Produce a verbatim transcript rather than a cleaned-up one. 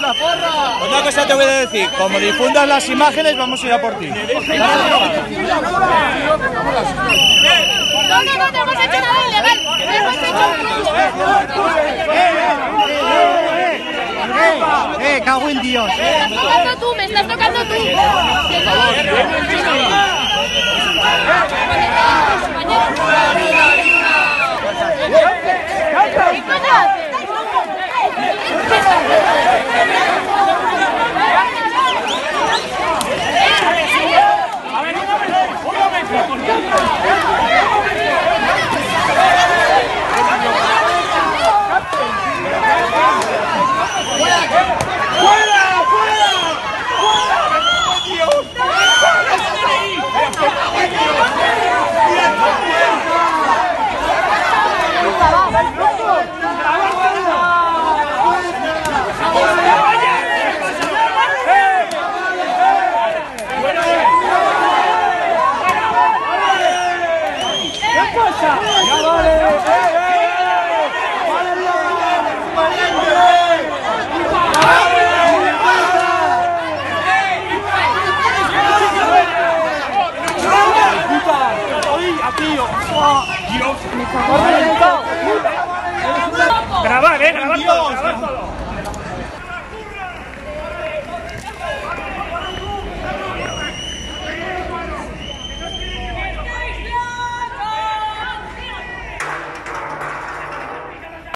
la porra! Una cosa te voy a decir, como difundas las imágenes, vamos a ir a por ti. No, no, no, no hemos hecho nada ilegal. No hemos hecho ¡Eh, eh, cago en Dios! Me estás tocando tú, me estás tocando tú. ¿Qué